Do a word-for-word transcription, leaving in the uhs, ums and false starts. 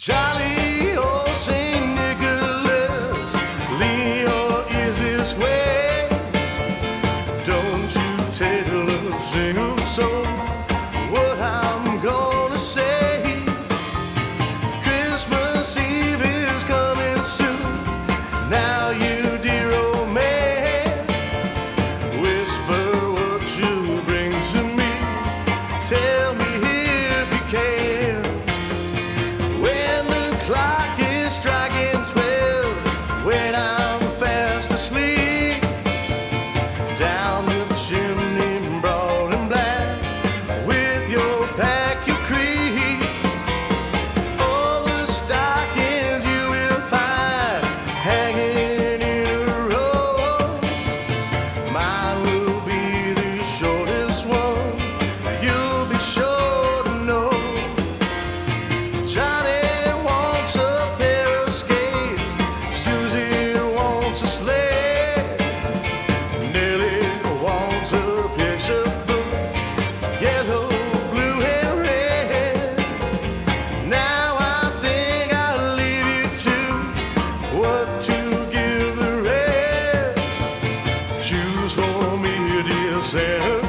Jolly old Saint Nicholas, Leo is his way. Don't you tell a single soul what I'm gonna say. Christmas Eve is coming soon. Now you dear old man, whisper what you bring to me. Tell me if you can. When the clock is striking twelve, when I'm fast asleep, down the chimney broad and black, with your back you creep. All the stockings you will find hanging in a row. Mine will be the shortest one, you'll be sure to know. Johnny wants a pair of skates, Susie wants a sled, Nellie wants a picture book, yellow, blue, and red. Now I think I'll leave you to what to give the rest. Choose for me, dear Santa